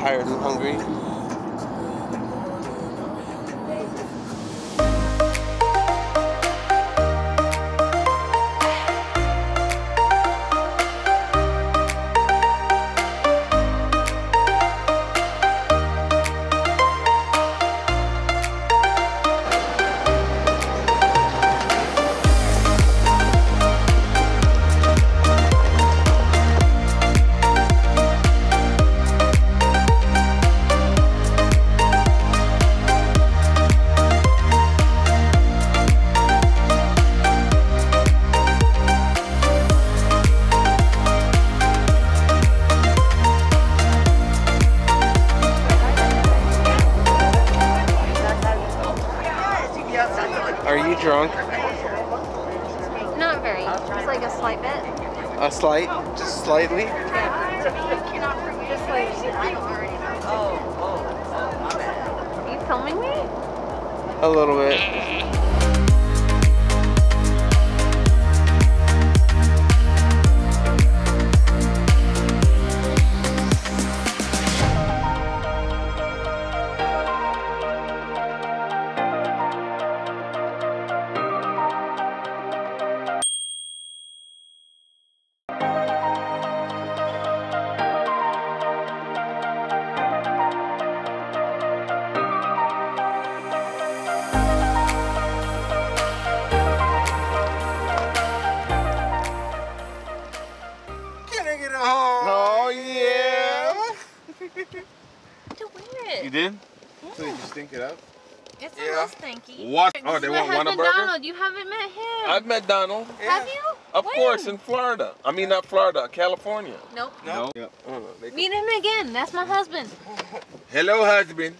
tired and hungry. Are you drunk? Not very. Just like a slight bit. A slight? Just slightly? Just like. Are you filming me? A little bit. Oh yeah! To wear it. You did? Yeah. So you just stink it up? It's Yeah. a little stinky. What? This Oh, is they my want husband Whataburger? Donald. You haven't met him. I've met Donald. Have you? Of When? course, in Florida. I mean, not Florida, California. Nope. No. Yep. Oh, no, they Meet him again. That's my husband. Hello, husband.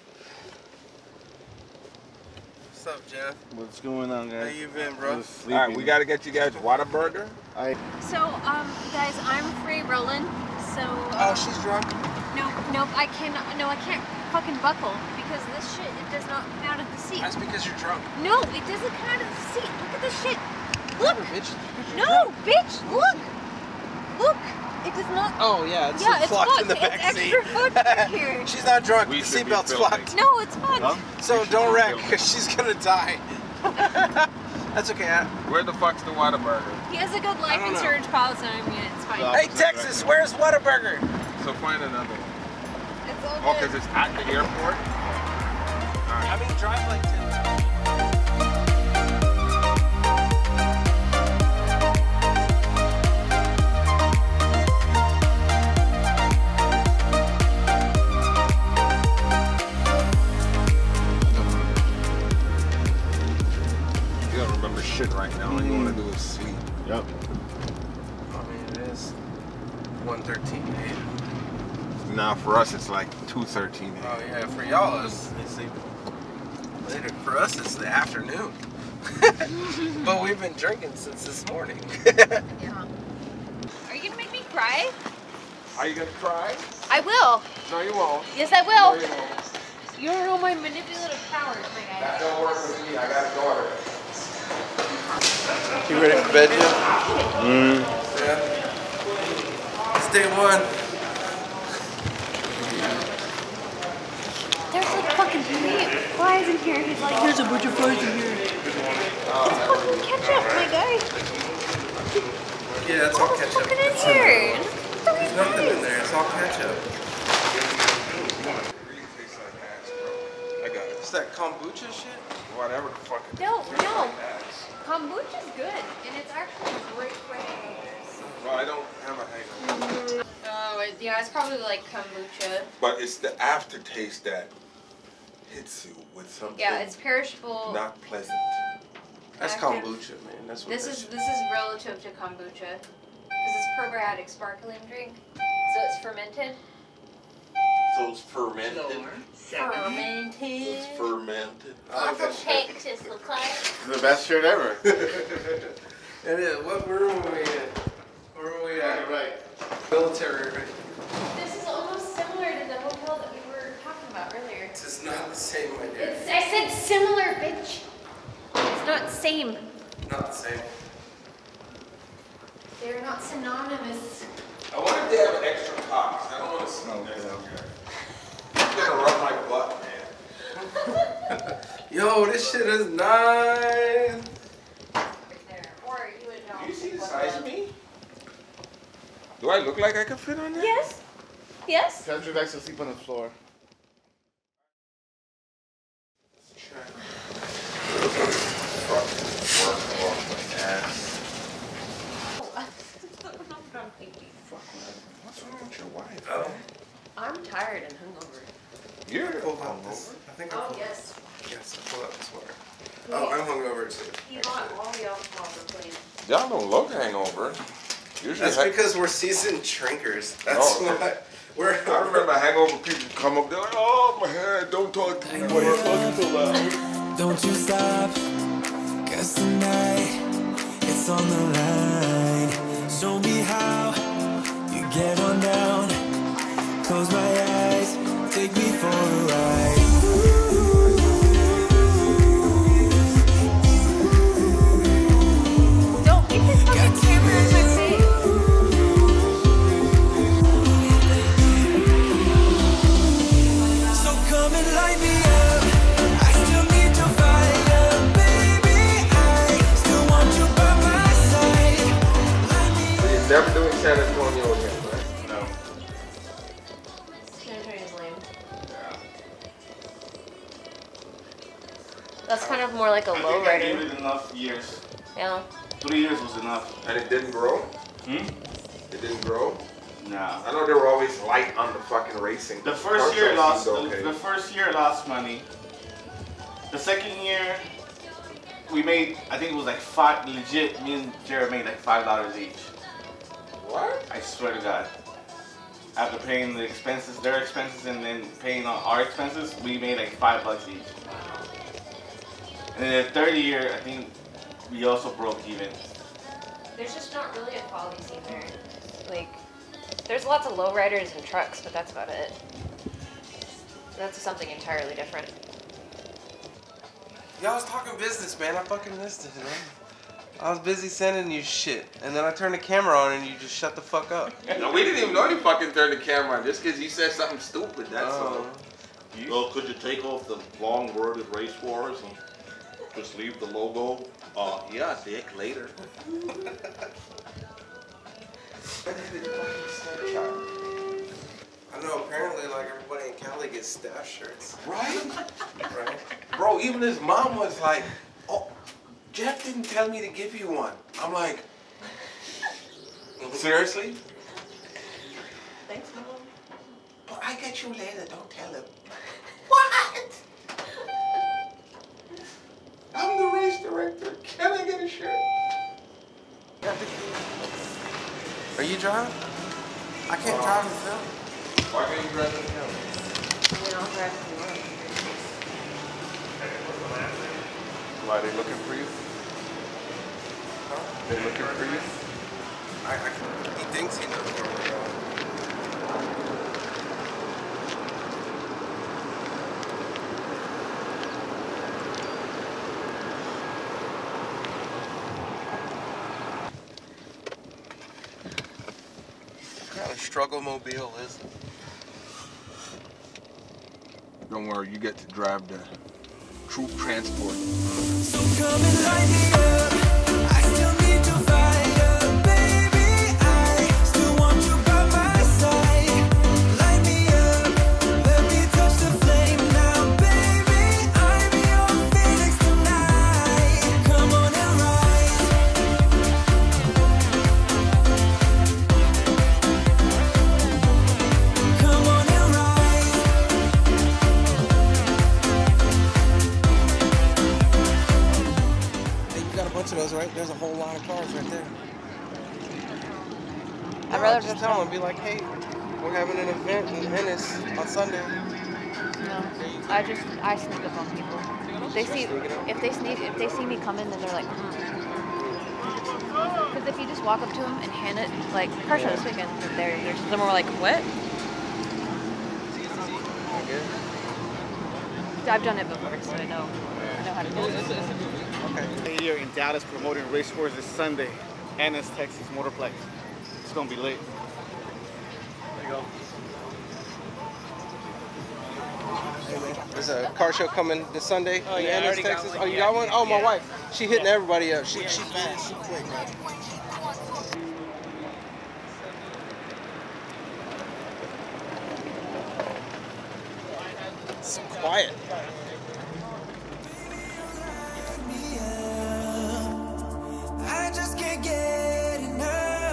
What's up, Jeff? What's going on, How guys? you been, bro? Just All right, sleeping. we got to get you guys Whataburger. So, guys, I'm free rolling. So. Oh, she's drunk. Nope. I cannot. No, I can't fucking buckle because this shit it does not come out of the seat. That's because you're drunk. No, it doesn't come out of the seat. Look at this shit. Look. Bitch. No, bitch. Look. Look. It does not. Oh, yeah. It's, Yeah, it's locked fucked. in the back It's seat. extra fucked here. She's not drunk. We The should be seatbelt's filming. fucked. No, it's fucked. Huh? So don't wreck, because she's gonna die. That's okay. Where the fuck's the Whataburger? He has a good life don't know. insurance policy on him. Yeah, it's fine. Stop. Hey, Texas, where's Whataburger? So find another one. It's all Oh, good. because it's at the airport? I mean, drive like 10. You don't remember shit right now. All you want to do is sleep. Yep. I mean, it is 1:13 a.m. Now, for us, it's like 2:13 Oh, yeah, for y'all, it's even later. For us, it's the afternoon. But we've been drinking since this morning. Yeah. Are you gonna make me cry? Are you going to cry? I will. No, you won't. Yes, I No, will. you won't. You don't know my manipulative powers, my guy. That don't work with me. I got a daughter. You ready for bed, Jeff? Mm. Yeah. It's day one. There's like fucking flies in here. He's like, there's a bunch of flies in here. It's fucking ketchup, my guy. Yeah, it's all ketchup. Fucking in It's here. There's nothing in there. It's all ketchup. I got it. It's that kombucha shit? Whatever the fuck. No. Kombucha's good, and it's actually great for hangovers. Well, I don't have a hangover. Oh, yeah, it's probably like kombucha. But it's the aftertaste that hits you with something Yeah, it's perishable. not pleasant. That's Active. kombucha, man. That's what This that is shit relative to kombucha. This is probiotic sparkling drink, so it's fermented. So it's fermented. Fermented. It's fermented. I like that shit. Texas, look like. It's the best shirt ever. It is. What room are we in? Where are we at? Right. Military. This is almost similar to the hotel that we were talking about earlier. This is not the same, my dear. I said similar, bitch. It's not same. Not the same. They're not synonymous. I wonder if they have an extra cot, 'cause I don't want to sleep next to you. Yo, this shit is nice. Do you see the size of me? Do I look like I can fit on there? Yes. Yes. Kendrick likes to sleep on the floor. What's wrong with your wife? Oh. I'm tired and hungover. You're Pull out this. I think I Oh pulled. yes. Yes, I pulled out the sweater. Oh, I'm hungover too. He bought all the alcohol for playing. Y'all don't look hangover. Usually, That's because we're seasoned drinkers. That's Oh, okay. why. We're. I remember hangover people come up there like, oh my head, don't talk to me. Why you talking so loud? Don't you stop, 'cause tonight it's on the line. Show me how you get on down. Close my eyes, take me for a ride. Don't get this fucking camera in my face. So come and light me up. I still need your fire, baby. I still want you by my side. Light me up. You're never doing San Antonio again, right? No. San Antonio's lame. That's kind of more like a I low think I gave rider. it enough years. Yeah. 3 years was enough. And it didn't grow? Hmm? It didn't grow? Nah. I know they were always light on the fucking racing. The first Car year shows lost. seemed okay. The first year lost money. The second year, we made. I think it was like five. Legit, me and Jared made like $5 each. What? I swear to God. After paying the expenses, their expenses, and then paying on our expenses, we made like $5 each. And then the third year, I think we also broke even. There's just not really a quality scene there. Like, there's lots of lowriders and trucks, but that's about it. That's something entirely different. Yeah, I was talking business, man. I fucking missed it, man. I was busy sending you shit, and then I turned the camera on, and you just shut the fuck up. No, we didn't even know you fucking turned the camera on just because you said something stupid, that's all. Well, could you take off the long worded race wars and just leave the logo? Yeah, Dick, later. I know, apparently, like, everybody in Cali gets staff shirts. Right? Right? Bro, even his mom was like, oh, Jeff didn't tell me to give you one. I'm like, seriously? Thanks, Mom. But I get you later, don't tell him. What? I'm the race director. Can I get a shirt? Are you driving? I can't drive and film. Why can't you drive the camera? You know, drive if you want. Why are they looking for you? Huh? They looking for you? He thinks he knows where we're going. What kind of struggle mobile is it? Don't worry, you get to drive the troop transport. So come and light me up. I still need your fire, baby. I still want you by my side. Light me up, let me touch the flame now, baby. I'm your phoenix tonight. Come on and rise. Come on and rise. Hey, you got a bunch of those, right? There's a whole line of cars right there. I'd rather just just tell them, be like, hey, we're having an event in Ennis on Sunday. No, I sneak up on people. They see if they see me coming, then they're like, because if you just walk up to them and hand it, like car show this weekend, they're some more like, what? I've done it before, so I know how to do it. Okay. Here in Dallas promoting race wars this Sunday. Ennis, Texas, Motorplex. It's gonna be lit. There you go. Hey, man. There's a car show coming this Sunday Oh, in yeah, I Ennis, already got Texas. one. Oh, you Yeah, got one? Oh, my yeah. wife. She hitting everybody up. She fast. She quick, man. It's quiet. I just can't get enough.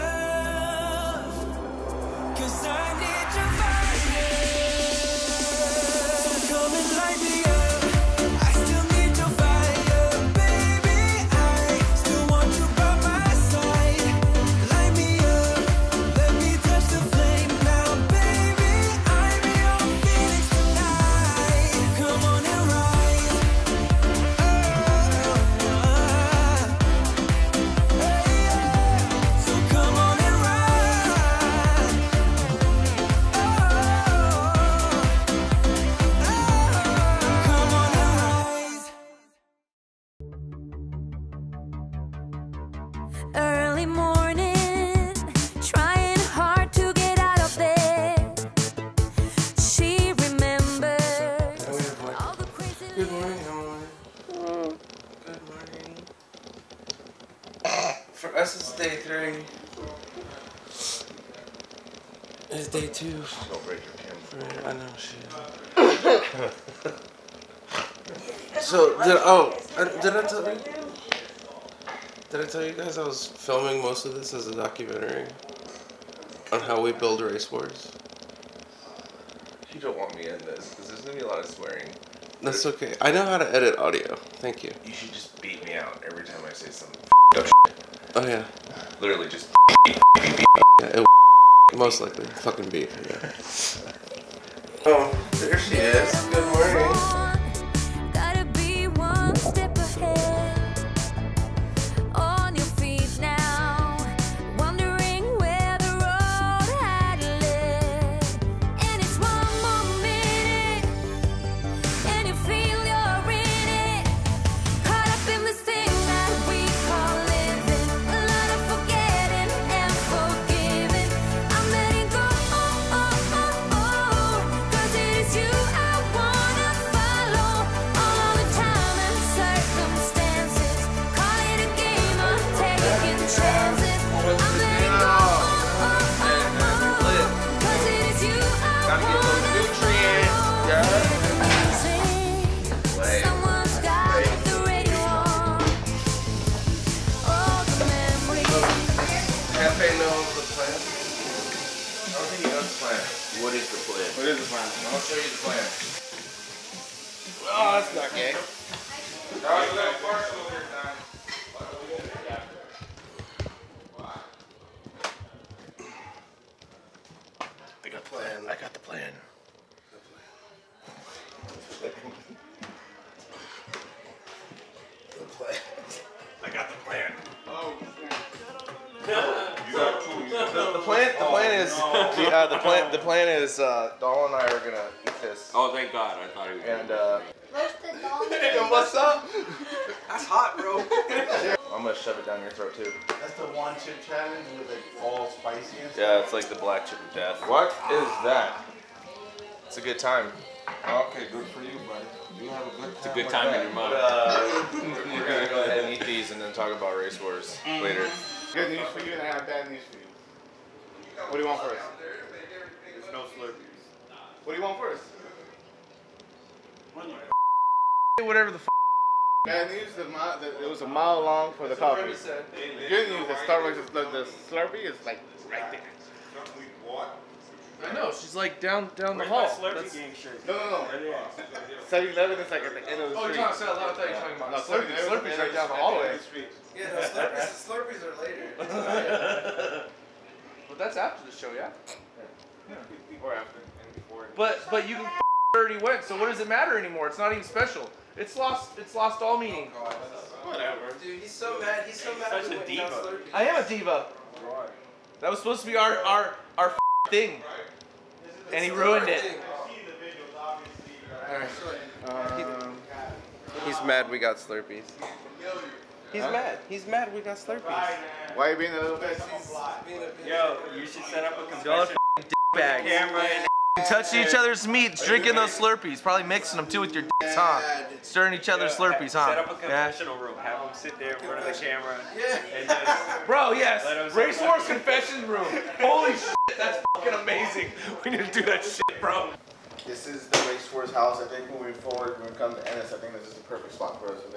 'Cause I need your fire. So come and light me up. I still need your fire, baby. I still want you by my side. Light me up. Let me touch the flame now, baby. I'm your Phoenix tonight. Come on and rise. So come on and ride. Come on and rise. Early morning, trying hard to get out of bed. She remembers all the crazy Good morning, Emily. Good morning. For us, it's day 3. It's day 2. Don't break your camera. I know, shit. So, did I tell you? Did I tell you guys I was filming most of this as a documentary on how we build race wars? You don't want me in this because there's gonna be a lot of swearing. That's okay. I know how to edit audio. Thank you. You should just beat me out every time I say something. Oh yeah. Literally just. Yeah, most likely. Fucking beef. Yeah. Oh, there she is. Good morning. Gotta be one step ahead. On your feet now, wondering where the road had led. And it's one more minute, and you feel you're in it. Caught up in this thing that we call living. A lot of forgetting and forgiving. I'm letting go, 'cause it is you I wanna follow. All of the time and circumstances. Call it a game, I'm taking chances. I'm letting go, 'cause it is you I wanna follow. Someone's got the radio on. All the memories. Cafe knows the plan. I don't think you know the plan. What is the plan? What is the plan? I'll show you the plan. Oh, that's not gay. I got the plan. I got the plan. The plan. I got the plan. The plan is Doll and I are gonna eat this. Oh, thank God. I thought he was. And Roasted dog. what's up? That's hot, bro. I'm gonna shove it down your throat too. That's the one chip challenge with like all spicy and stuff. Yeah, it's like the black chip of death. What is that? It's a good time. Okay, good for you, buddy. You have a good. It's a good like time in that. your mouth. We're gonna go ahead and eat these and then talk about race wars later. Good news for you and I have bad news for you. What do you want first? There's no Slurpees. What do you want first? Whatever the f. Bad news, it was a mile long for the coffee. The good news, the Starbucks, the Slurpee is like right there. I know, she's like down the hall. That's... No. 7-Eleven is like at the end of the street. Oh, you're talking about, I thought you were talking about No, Slurpees. 7-Eleven Slurpees is right down the at hallway. end of the street. Yeah, no, Slurpees are later. But that's after the show, yeah? Or after, and before. But you already went, so what does it matter anymore? It's not even special. It's lost all meaning. Whatever. Dude, he's so mad. He's so mad. Such a diva. I am a diva. That was supposed to be our thing. And he ruined it. He's mad we got Slurpees. He's mad. He's mad we got Slurpees. Why are you being a little bit? Yo, you should set up a Y'all are confession f***ing dickbags. camera and Touching each other's meats, drinking those Slurpees, probably mixing them too with your dicks, huh? Stirring each other's Slurpees, huh? Set up a confessional room. Have them sit there in front of the camera. And just Bro, yes. let 'em Race say- Wars confession room. Holy shit, that's fucking amazing. We need to do that shit, bro. This is the Race Wars house. I think moving forward, when it comes to Ennis, I think this is the perfect spot for us. I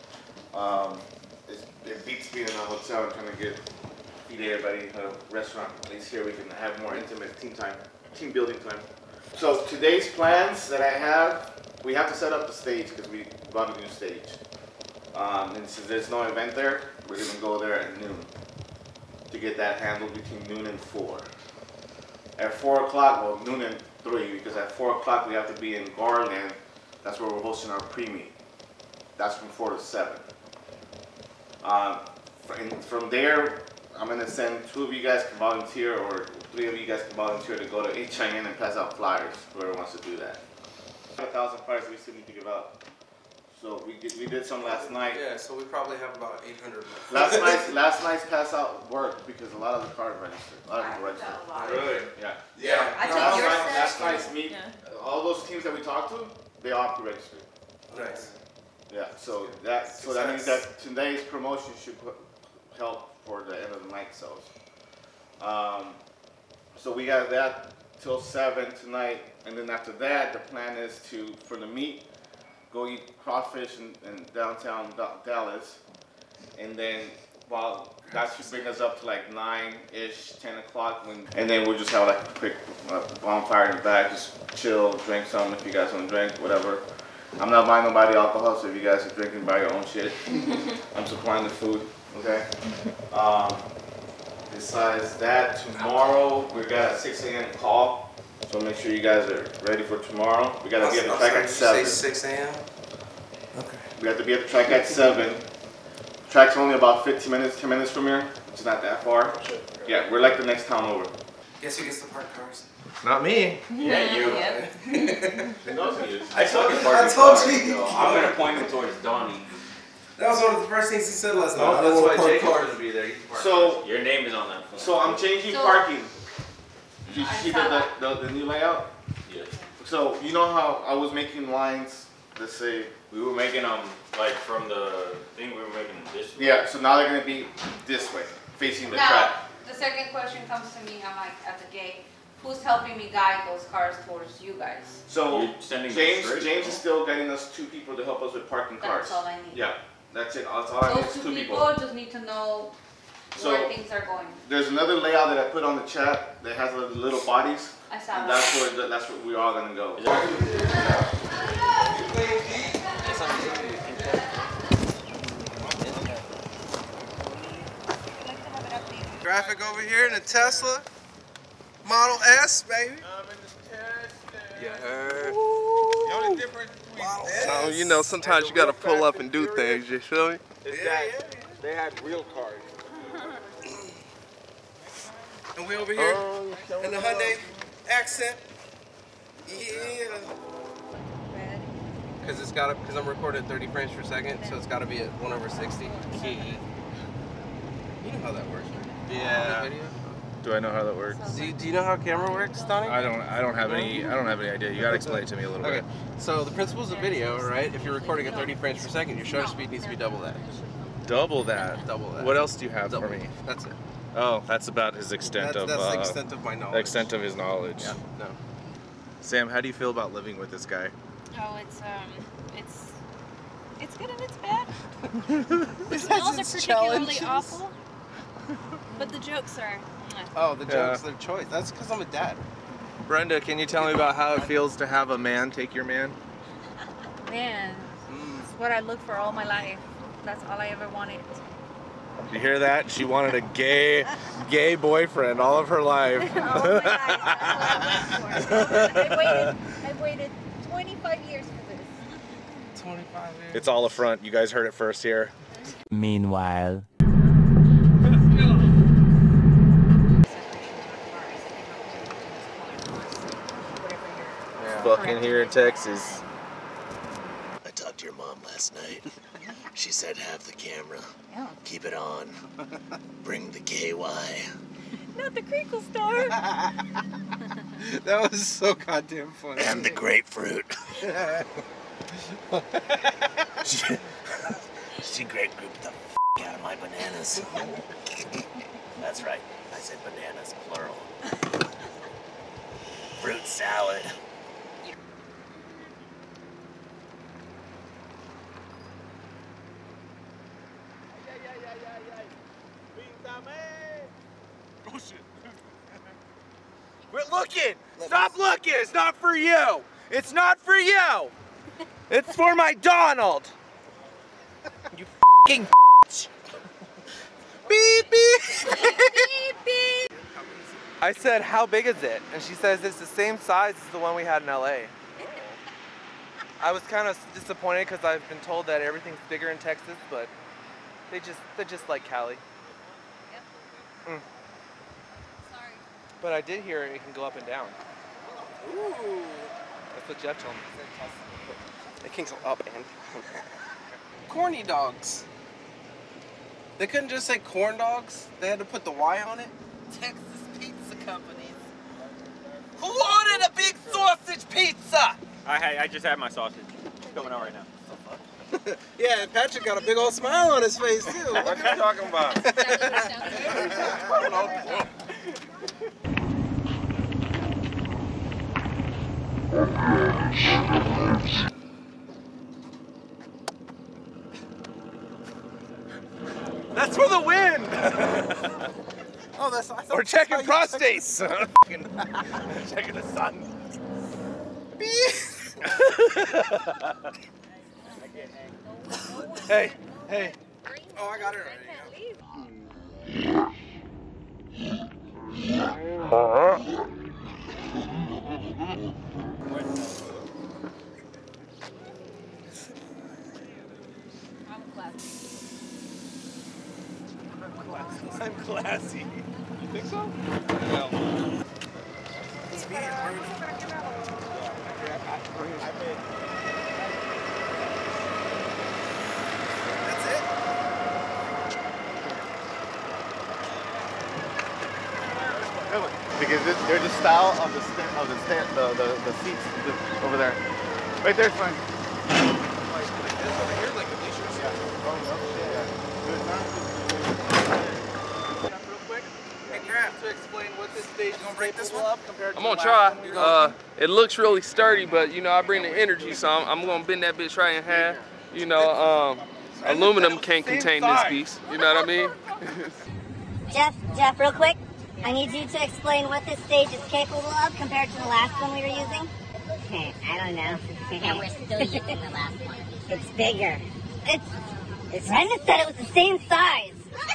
think it beats being in a hotel and trying to feed everybody a restaurant. At least here we can have more intimate team building time. So today's plans that I have, we have to set up the stage because we bought a new stage. And since there's no event there, we're gonna go there at noon to get that handled between noon and 4. At 4 o'clock, well, noon and 3, because at 4 o'clock we have to be in Garland. That's where we're hosting our pre-meet. That's from 4 to 7. From there, I'm gonna send 2 of you guys can volunteer, or 3 of you guys can volunteer to go to HIN and pass out flyers. Whoever wants to do that. 1,000 flyers we still need to give out. So we did some last night. Yeah, so we probably have about 800 Last night's pass out worked because a lot of the cards registered. A lot of people registered. Really? Yeah. Yeah. I took your Last set. night's meet, all those teams that we talked to, they all pre-registered. Nice. Yeah. So that means that today's promotion should help for the end of the night sales. So we got that till 7 tonight, and then after that, the plan is for the meet, go eat crawfish in downtown Dallas, and then that should bring us up to like 9-ish, 10 o'clock, and then we'll just have like a quick bonfire in the back, just chill, drink something if you guys want to drink, whatever. I'm not buying nobody alcohol, so if you guys are drinking, buy your own shit. I'm supplying the food, okay? Besides that, tomorrow we got a 6 a.m. call. So make sure you guys are ready for tomorrow. We gotta be at the track at 7. You say 6 a.m.? Okay. We have to be at the track at 7. Track's only about 10 minutes from here. It's not that far. Yeah, we're like the next town over. Guess who gets the park cars? Not me. Yeah, you. Who knows who he is? I told you. I told you. I'm gonna point him towards Donnie. That was one of the first things he said last night. Oh, I that's don't why want Jake park wanted cars. to be there. So Your name is on that phone. So I'm changing parking. Did you see the new layout? Yeah. So you know how I was making lines that say, We were making them like from the thing we were making them this way. yeah, so now they're gonna be this way, facing the track. Now, the second question comes to me, I'm like, at the gate, who's helping me guide those cars towards you guys? So You're sending them James straight? is still getting us 2 people to help us with parking cars. That's all I need. Yeah, that's it. That's all I need Those is 2 2 people just need to know So- where things are going. There's another layout that I put on the chat that has the little bodies. I saw And that. that's where we're all gonna go. Graphic over here in the Tesla Model S, baby. Yeah. The only difference between So, you know, sometimes you gotta pull up and do things, you feel me? is that they had real cars. And we over here in the Hyundai Accent. Yeah. Because I'm recording 30 frames per second, so it's gotta be at 1/60. You know how that works, right? Yeah. Video? Do I know how that works? Do you know how camera works, Donnie? I don't have any idea. You gotta explain it to me a little Okay, bit. so the principles of video, right? If you're recording at 30 frames per second, your shutter speed needs to be double that. Double that. Double that. What else do you have Double. for me? That's it. Oh, that's about his extent That's of the extent of my knowledge. extent of his knowledge. Yeah. No. Sam, how do you feel about living with this guy? Oh, it's good and it's bad. The It smells has are its particularly challenges. awful, but the jokes are. Oh, the Yeah. joke's their choice. That's because I'm a dad. Brenda, can you tell me about how it feels to have a man take your man? Man, it's what I looked for all my life. That's all I ever wanted. You hear that? She wanted a gay boyfriend all of her life. All my life, that's what I went for. I've waited 25 years for this. 25 years. It's all a front. You guys heard it first here. Meanwhile. Fucking here in Texas. I talked to your mom last night. She said have the camera. Yeah. Keep it on. Bring the KY. Not the crinkle star. That was so goddamn funny. And the grapefruit. She grapefruit the out of my bananas. That's right. I said bananas, plural. Fruit salad. Oh shit. Quit looking! Stop looking! It's not for you! It's not for you! It's for my Donald! You f***ing bitch! Beep beep! Beep beep! I said, how big is it? And she says it's the same size as the one we had in LA. I was kind of disappointed because I've been told that everything's bigger in Texas, but they're just like Cali. Mm. Sorry. But I did hear it can go up and down. Ooh. That's what Jeff told me. It can go up and down. Corny dogs. They couldn't just say corn dogs. They had to put the Y on it. Texas Pizza Companies. Who ordered a big sausage pizza? I just had my sausage. Coming out right now. Yeah, and Patrick got a big old smile on his face too. What are you talking about? That's for the win! Oh, that's. We're checking prostates. Checking the sun. Hey, hey. Oh, I got it already. I'm classy. You think so? No. It's me and Rudy. That's it? Because they're the style of the seats over there. Right there's fine. Like this over here, like the bleachers. Yeah. Oh, shit. Real quick. Hey, Kraft, to explain what this stage is break this one up compared to I'm gonna the try. last one. It looks really sturdy, but you know I bring the energy, so I'm gonna bend that bitch right in half. You know, aluminum can't contain this beast. You know what I mean? Jeff, real quick. I need you to explain what this stage is capable of compared to the last one we were using. I don't know. And we're still using the last one. It's bigger. Brenda said it was the same size.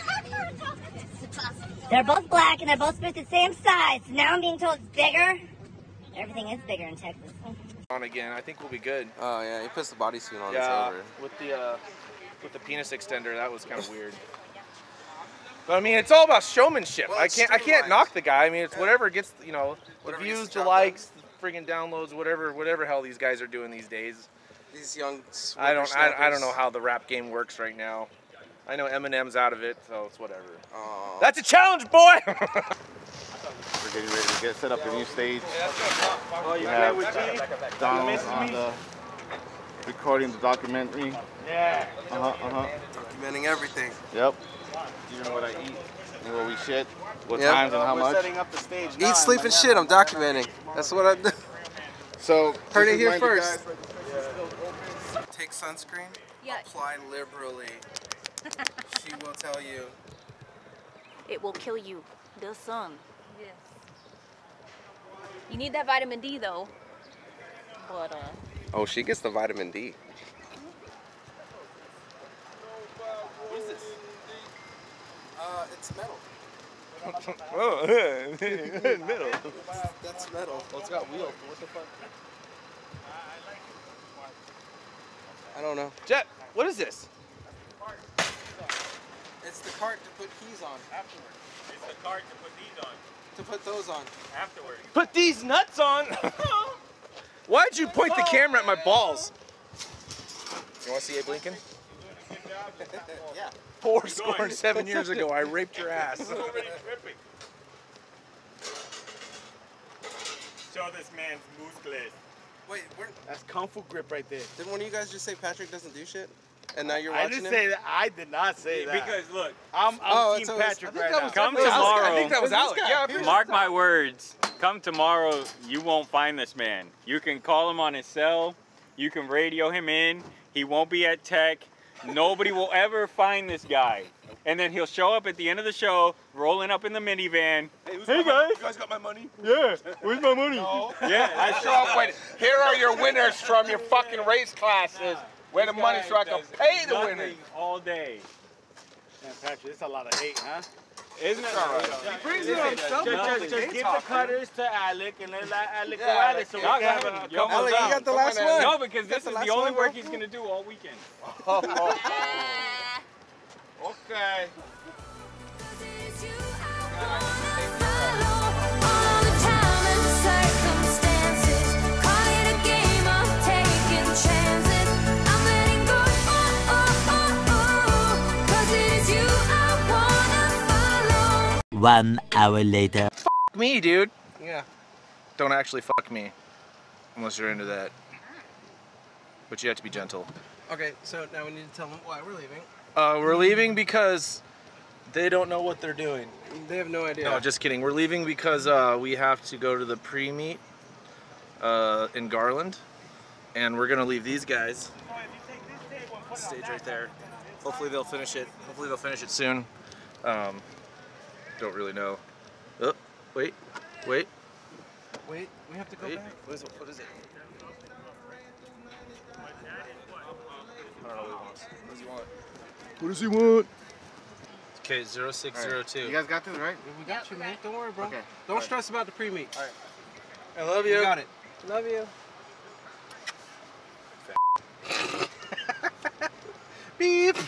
They're both black and they're both supposed to be the same size. Now I'm being told it's bigger. Everything is bigger in Texas. On again, I think we'll be good. Oh yeah, he puts the bodysuit on. Yeah, It's over. with the penis extender, that was kind of weird. But I mean, it's all about showmanship. Well, I can't knock the guy. I mean, it's whatever gets, you know, Whatever the gets views, the the job likes, the friggin' downloads, whatever hell these guys are doing these days. These young. I don't know how the rap game works right now. I know Eminem's out of it, so it's whatever. That's a challenge, boy. We're getting ready to get set up the new stage. Oh, you We play have with G? Donald on the recording the documentary. Yeah. Documenting everything. Yep. Even what I eat and what we shit, what Yep. times and how much. Setting up the stage now, Eat, sleep, and shit. I'm documenting. That's what I do. So Heard this it is here mind first. you guys- Take sunscreen. Yeah. Apply liberally. She will tell you. It will kill you. The sun. Yes. You need that vitamin D though. But Oh, she gets the vitamin D. What is this? It's metal. Oh, middle. That's metal. Well, it's got wheels. But what the fuck? I don't know. Jet, what is this? It's the cart to put keys on. Afterwards. It's the card to put these on. To put those on. Afterwards. Put these nuts on. Why'd you point the camera at my balls? You want to see Abe Lincoln? Yeah. 4 years ago, I raped your ass. show this man's muscles. Wait, that's Kung Fu grip right there. Didn't one of you guys just say Patrick doesn't do shit? And now you're I watching didn't him? say that. I did not say that. Because look, I'm it's Team always- Patrick I think right that now. was- come Wait, tomorrow. I think that was Alex. Yeah, Mark my words. Come tomorrow, you won't find this man. You can call him on his cell. You can radio him in. He won't be at tech. Nobody will ever find this guy. And then he'll show up at the end of the show, rolling up in the minivan. Hey guys. You guys got my money? Yeah. Where's my money? No. Yeah. I show up with, here are your winners from your fucking race classes. Where the money so I can pay the winners. Nothing all day. Man, Patrick, it's a lot of hate, huh? Isn't it? all right. He brings it on himself. Just give the cutters to Alec and let Alec go at it so we can have a couple Alec, you got the last one. No, because this is last the only one, work bro. he's going to do all weekend. Okay. One hour later. Fuck me, dude. Yeah. Don't actually fuck me. Unless you're into that. But you have to be gentle. Okay, so now we need to tell them why we're leaving. We're leaving because they don't know what they're doing. They have no idea. No, just kidding. We're leaving because we have to go to the pre-meet in Garland. And we're going to leave these guys. Stage right there. Hopefully they'll finish it. Hopefully they'll finish it soon. Don't really know. Oh, wait. Wait, we have to go Wait. back. What is it? I don't know what he wants. What does he want? What does he want? Okay, 0602. You guys got this, right? We got you, man. Don't worry, bro. Okay. Don't stress about the pre-meet. All right. I love you. You got it. Love you. Beep.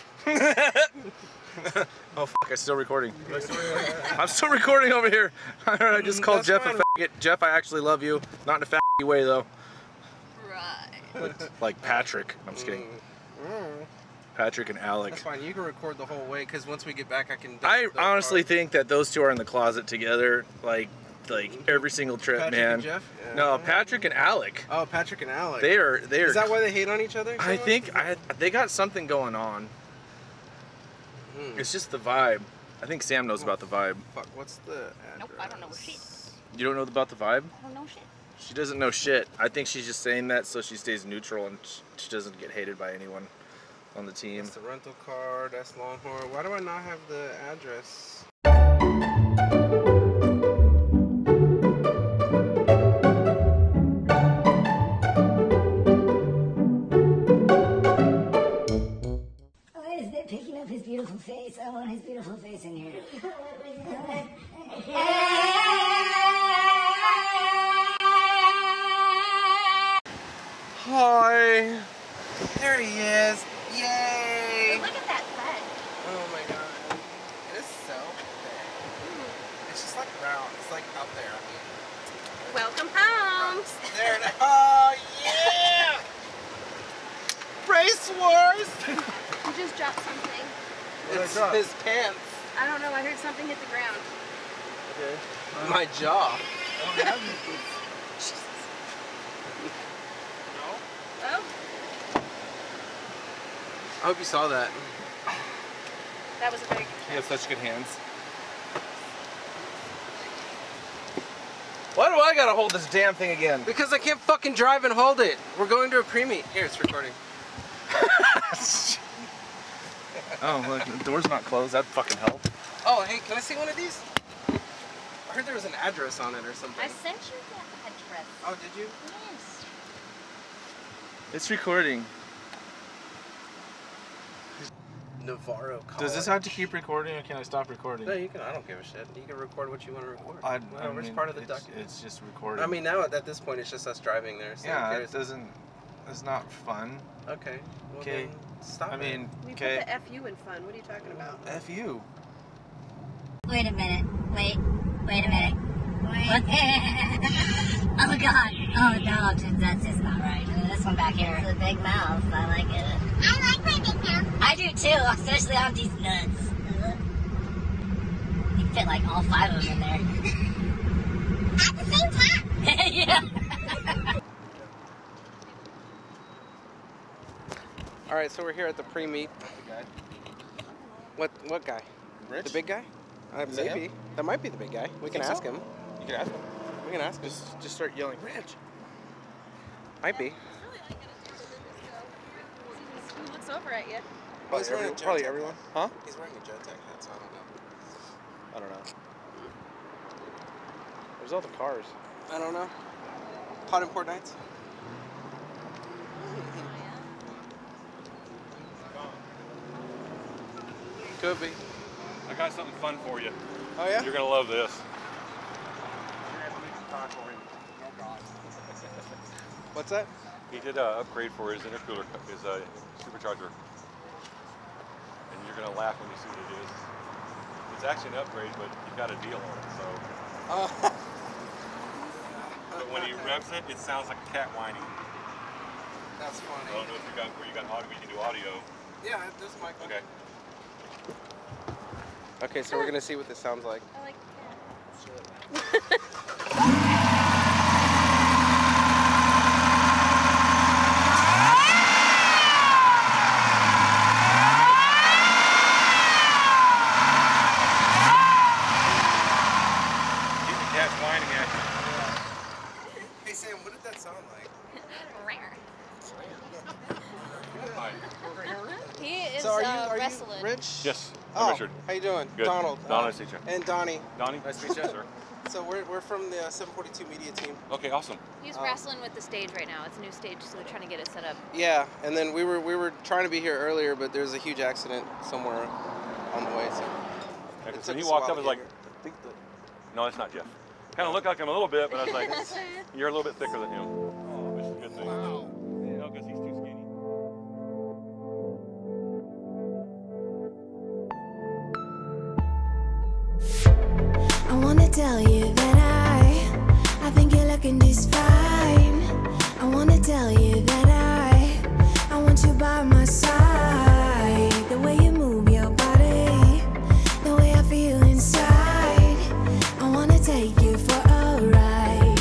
Oh fuck! I'm still recording. I'm still recording over here. I just called Jeff a faggot. Jeff, I actually love you. Not in a faggy way though. Right. Like Patrick. I'm just kidding. Patrick and Alec. That's fine. You can record the whole way because once we get back, I can. I honestly think that those two are in the closet together, like every single trip, Patrick man. and Jeff? No, Patrick and Alec. Oh, Patrick and Alec. They are. Is that why they hate on each other? so I much? think they got something going on. It's just the vibe. I think Sam knows about the vibe. Fuck. What's the? Nope, I don't know shit. You don't know about the vibe? I don't know shit. She doesn't know shit. I think she's just saying that so she stays neutral and she doesn't get hated by anyone on the team. That's the rental car. That's Longhorn. Why do I not have the address? Why is it picking up his beautiful face? I want his beautiful face in here. Hi. There he is. Yay. Look at that bed. Oh my god. It is so big. It's just like round. It's like out there. I mean. Welcome home. There it is. Oh yeah. Race wars. You just dropped something. It's his pants. I don't know. I heard something hit the ground. Okay. My jaw. Oh, I hope you saw that. that was a very good You have such good hands. Why do I gotta hold this damn thing again? Because I can't fucking drive and hold it. We're going to a pre-meet. Here, it's recording. Oh, look, the door's not closed. That'd fucking help. Oh, hey, can I see one of these? I heard there was an address on it or something. I sent you that address. Oh, did you? Yes. It's recording. Navarro College. Does this have to keep recording or can I stop recording? No, you can. I don't give a shit. You can record what you want to record. I Whatever's mean, part of the it's, document. it's just recording. I mean, now at this point, it's just us driving there. So yeah, who it cares? doesn't. It's not fun. Okay. Well, Okay. then stop I it. mean, We okay. put the FU in fun. What are you talking about? F you. Wait a minute. Wait a minute. What? Oh god. Oh no, that's just not right. This one back here. The big mouth. I like it. I like my big mouth. I do too, especially on these nuts. You fit like all 5 of them in there. At the same time. Yeah. All right, so we're here at the pre-meet. What guy? Rich? The big guy? Is that Maybe. him? That might be the big guy. We can think ask so? him. You can ask him. We can ask him. Just start yelling, Rich. Might be. He looks over at you. Oh, he's wearing a Probably Geotech everyone. hat. Huh? He's wearing a Geotech hat, so I don't know. I don't know. Where's all the cars? I don't know. Hot import nights? Could be. I got something fun for you. Oh yeah? You're gonna love this. What's that? He did an upgrade for his intercooler, his supercharger. And you're gonna laugh when you see what it is. It's actually an upgrade, but he got a deal on it, so. But when he revs it, it sounds like a cat whining. That's funny. I don't know if you got where you got audio. You can do audio. Yeah, this mic. Okay. Okay, so we're gonna see what this sounds like. I like Keep the cat whining at you. Hey Sam, what did that sound like? He is So are you wrestling. Rich? Yes, Oh, I'm Richard. how you doing? Good. Donald. Donald, nice to meet you. And Donnie. Donnie, nice to meet you, sir. So we're from the 742 media team. Okay, awesome. He's wrestling with the stage right now. It's a new stage, so they're trying to get it set up. Yeah, and then we were trying to be here earlier, but there's a huge accident somewhere on the way. So Yeah, 'cause it took when he us a walked while up, I was to like, get I think that. No, that's not Jeff. Kind of looked like him a little bit, but I was like, you're a little bit thicker than him. Which is a good thing. Wow. No, because he's too skinny. I wanna tell you that I think you're looking just fine. I wanna tell you that I want you by my side. The way you move your body, the way I feel inside. I wanna take you for a ride.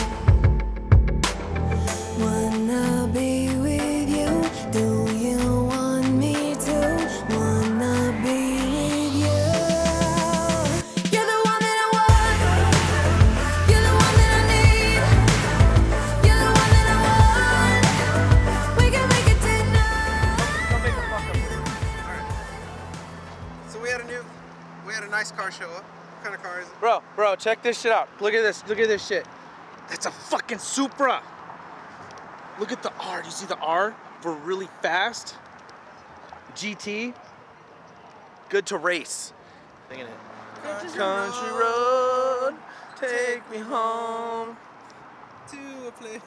Wanna be with you? Do you want me to? Wanna be with you? You're the one that I want. You're the one that I need. You're the one that I want. We can make it tonight. So we had a nice car show up. What kind of car is it? Bro, check this shit out. Look at this shit. That's a fucking Supra. Look at the R. Do you see the R for really fast? GT. Good to race. Thinking it. Country road, take me home to a place.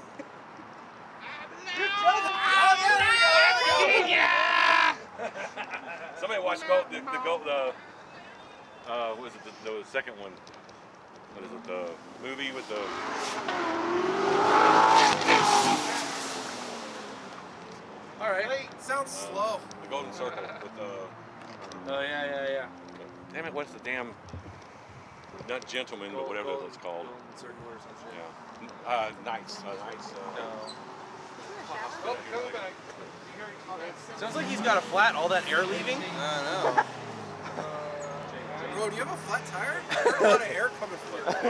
Somebody watch what was it, the second one? What is it, the movie with the... All right. Sounds slow. The Golden Circle with the... Oh, yeah. Damn it, what's the damn... Not Gentleman, but whatever it's called. Yeah. Knights. Sounds like he's got a flat, all that air leaving. I know. Bro, do you have a flat tire? There's a lot of air coming through. How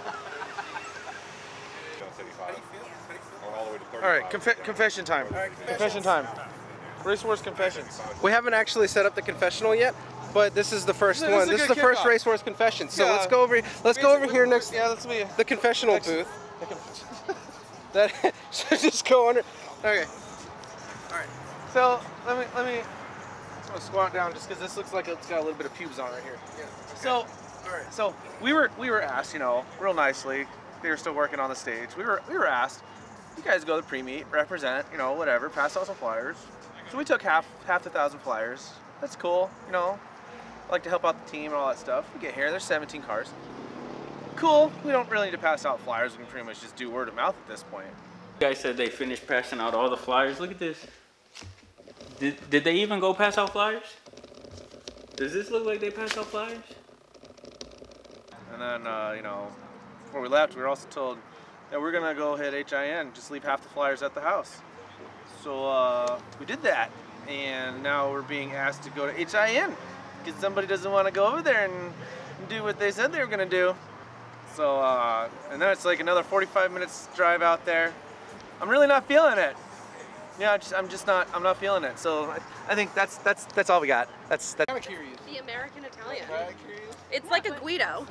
do you feel? Or all the way to 35. All right, confession time. Confession time. Race Wars confessions. We haven't actually set up the confessional yet, but this is the first This is one. a This is good the first kickoff. Race Wars confession. So Yeah. let's go over. Let's go over here next. Yeah, let's be the confessional booth. That should just go under. Okay. All right. So let me. I'm gonna squat down just because this looks like it's got a little bit of pubes on it right here. Yeah. Okay. So, All right. so we were asked, real nicely. They were still working on the stage. We were asked, you guys go to the pre-meet, represent, whatever, pass out some flyers. So we took half the 1,000 flyers. That's cool, I like to help out the team and all that stuff. We get here, there's 17 cars. Cool. We don't really need to pass out flyers. We can pretty much just do word of mouth at this point. You guys said they finished passing out all the flyers. Look at this. Did they even go pass out flyers? Does this look like they passed out flyers? And then, before we left, we were also told that we're gonna go hit HIN, just leave half the flyers at the house. So we did that, and now we're being asked to go to HIN because somebody doesn't want to go over there and do what they said they were gonna do. So and then it's like another 45 minutes drive out there. I'm really not feeling it. Yeah, I'm not feeling it. So I think that's all we got. That's kind of curious. The American Italian. It's like a Guido.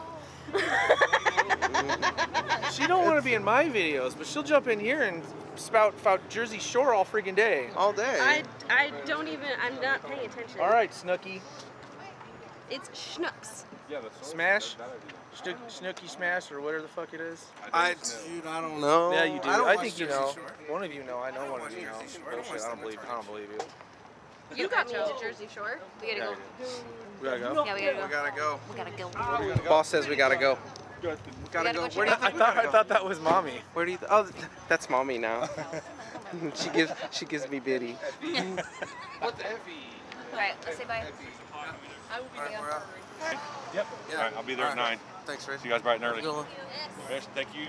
She don't want to be in my videos, but she'll jump in here and spout Jersey Shore all freaking day. All day. I don't even, I'm not paying attention. All right, Snooki. It's Schnooks. Yeah, Smash? Snooki Smash or whatever the fuck it is. Dude, I don't know. Yeah, you do. I think you know. One of you know. I know one of you know. Bullshit. I don't believe you. You got me into Jersey Shore. We gotta go. We gotta go? Yeah, we gotta go. We gotta go. We gotta go. Boss says we gotta go. We gotta go. Where do you think I thought that was mommy. Where do you? Oh, that's mommy now. she gives me biddy. What the Alright, let's say bye. I will be there. Yep. Yeah. All right, I'll be there at 9. Thanks, Rich. See you guys bright and early. Good one. Rich, thank you.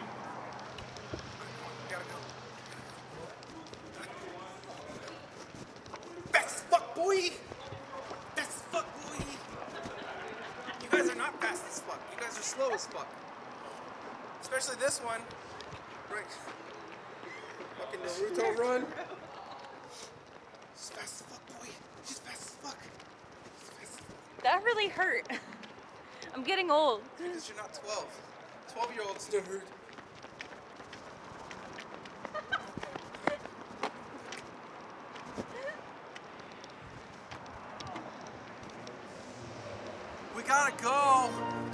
Fast as fuck, boy! Fast as fuck, boy! You guys are not fast as fuck. You guys are slow as fuck. Especially this one. Right. Fucking Naruto run. She's fast as fuck, boy. She's fast as fuck. That really hurt. I'm getting old. Because you're not 12. 12-year-olds don't hurt. We gotta go.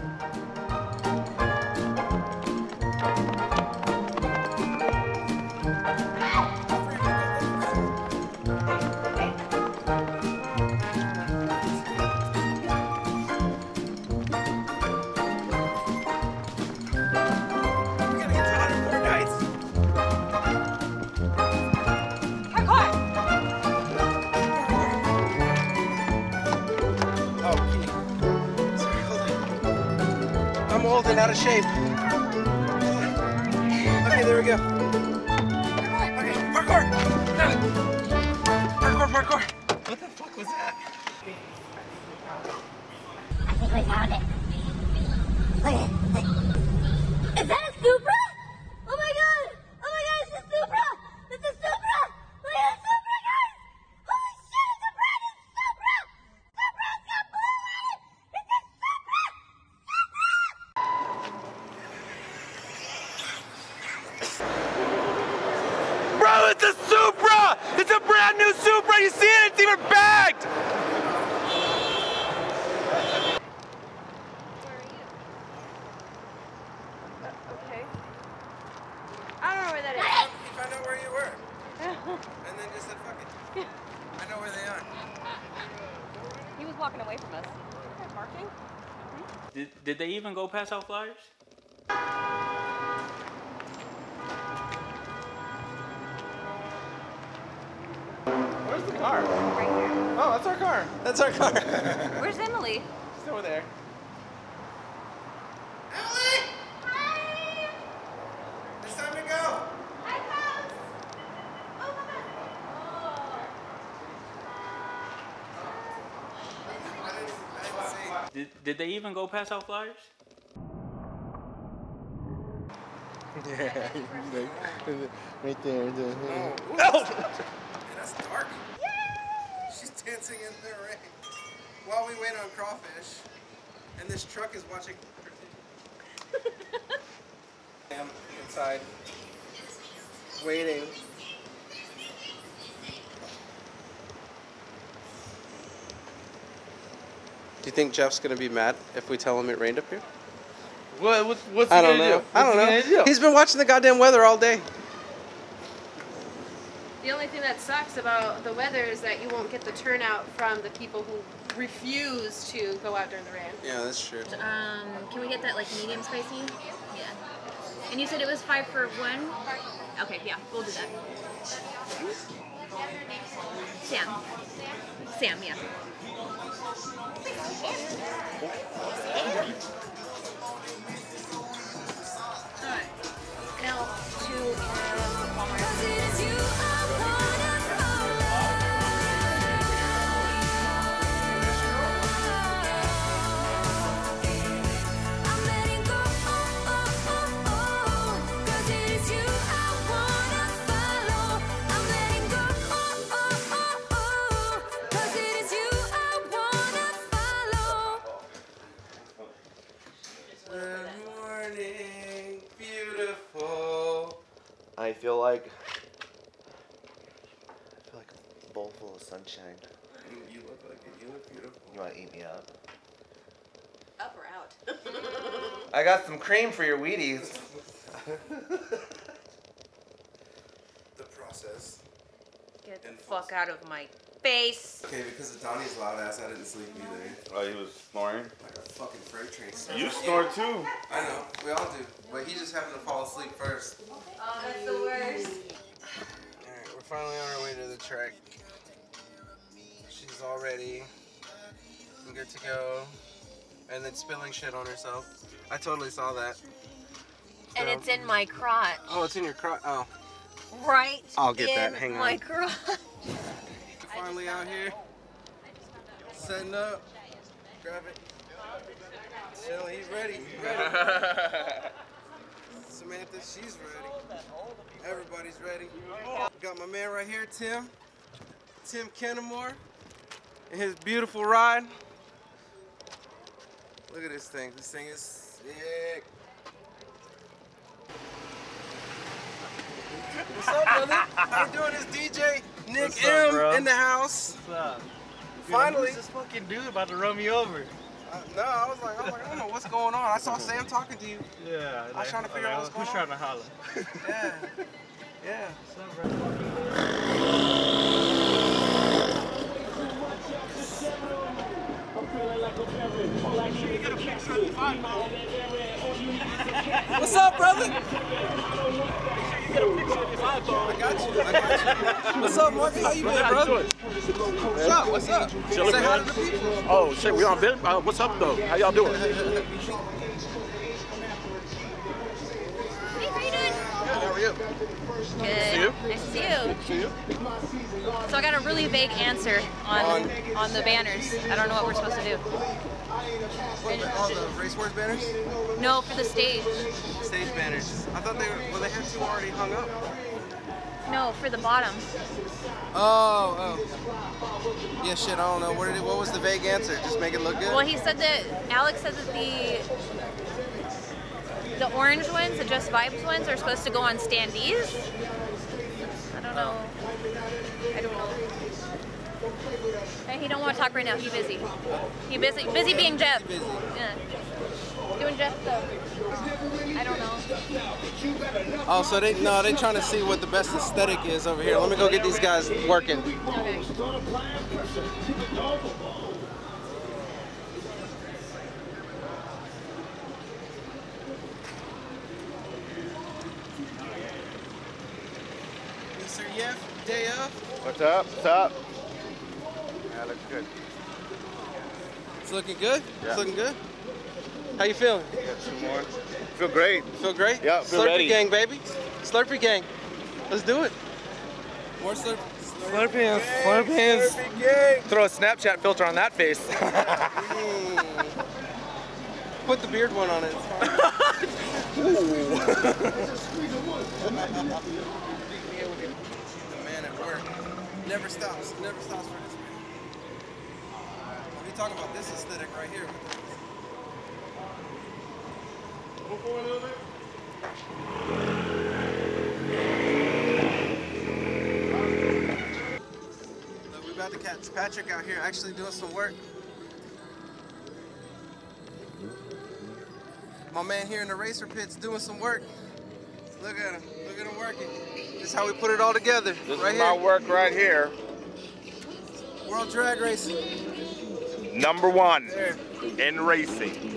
I'm old and out of shape. Okay, there we go. Okay, parkour! Parkour! What the fuck was that? I think we found it. Look at it. Is that a Supra? Oh my god! Oh my god, it's a Supra! It's a Supra! Look at the Supra, guys! Holy shit, it's a brand new Supra! Supra's got blue on it! It's a Supra! Bro, it's a Supra! It's a brand new Supra! You see it? It's even bagged! Okay. I don't know where that is. He found out where you were. And then just said, fuck it. I know where they are. He was walking away from us. Marking? Did they even go pass out flyers? Where's the car? Right here. Oh, that's our car. That's our car. Where's Emily? She's over there. It's time to go. Did they even go pass out flyers? Yeah, right there. No! That's dark. She's dancing in the rain while we wait on crawfish, and this truck is watching. I'm inside, waiting. Do you think Jeff's gonna be mad if we tell him it rained up here? What's he I don't gonna know. do? I don't What's he know. gonna do? He's been watching the goddamn weather all day. The only thing that sucks about the weather is that you won't get the turnout from the people who refuse to go out during the rain. Yeah, that's true. Can we get that like medium spicy? Yeah. And you said it was 5 for 1? Okay, yeah, we'll do that. Sam, yeah. Alright. Now, feel like a bowl full of sunshine. You look like it. You look beautiful. You want to eat me up? Up or out? I got some cream for your Wheaties. The process. Get the fuck out of my face. Okay, because of Donnie's loud ass, I didn't sleep either. Oh, he was snoring? Like a fucking freight train. You snore too. I know, we all do. But he just happened to fall asleep first. Oh, that's the worst. Alright, we're finally on our way to the track. She's all ready. I'm good to go. And then spilling shit on herself. I totally saw that. And it's in my crotch. Oh, it's in your crotch. Oh. Right. I'll get that. Hang on. My crotch. Finally out here. Setting up. Grab it. Chill, he's ready. He's ready. Samantha, she's ready. Everybody's ready. Got my man right here, Tim. Tim Kennemore. And his beautiful ride. Look at this thing. This thing is sick. What's up, brother? How you doing? It's DJ Nick What's up, M bro? in the house. What's up? Finally. Who's this fucking dude about to run me over? No, I was like, I don't know what's going on. I saw Sam talking to you. Yeah. I was trying to figure out what's going Who's on. trying to holler? Yeah. Yeah. What's up, bro? What's up, brother? I got you. What's up, Mark? How you been, bro? What's up? What's up? Chilling, Say hi man. to the people. Oh shit, we on video? What's up though? How y'all doing? Hey, how you doing? How are you? Good. See you. Nice to see you. See you. So I got a really vague answer on the banners. I don't know what we're supposed to do. All the race wars banners? No, for the stage. Stage banners. I thought they had two already hung up. No, for the bottom. Oh. Yeah, shit, I don't know. What was the vague answer? Just make it look good? Well, he said that, Alex said that the orange ones, the Just Vibes ones, are supposed to go on standees. I don't know. And he don't want to talk right now. He busy. He busy being Jeff. Yeah. Doing Jeff stuff. I don't know. Oh, so they trying to see what the best aesthetic is over here. Let me go get these guys working. Okay. Mr. Yef, day of. What's up? What's up? Yeah, looks good. It's looking good? Yeah. It's looking good? How you feeling? Got two more. Feel great. Feel great? Yeah, feel Slurpee ready. gang, baby. Slurpee gang. Let's do it. More Slurpee. Slurp hands. Slurp hands. Throw a Snapchat filter on that face. Put the beard one on it. It's fine. The man at work. Never stops. Never stops for this man. We talking about this aesthetic right here. Move forward a little bit. Look, we're about to catch Patrick out here actually doing some work. My man here in the racer pits doing some work. Look at him. Look at him working. This is how we put it all together. This right is here. my work right here. World Drag Racing. #1 There. in racing.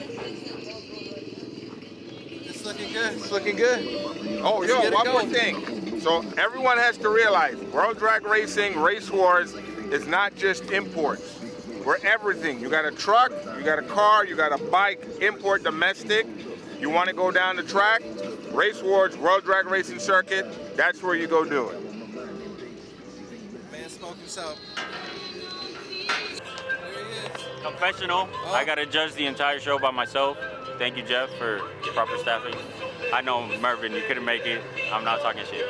It's looking good. It's looking good. Oh, Let's yo, get it one more going. thing. So everyone has to realize World Drag Racing, Race Wars is not just imports. We're everything. You got a truck, you got a car, you got a bike, import, domestic. You want to go down the track, Race Wars, World Drag Racing Circuit, that's where you go do it. Man spoke himself. Confessional. I gotta judge the entire show by myself. Thank you, Jeff, for proper staffing. I know, Mervin, you couldn't make it. I'm not talking shit.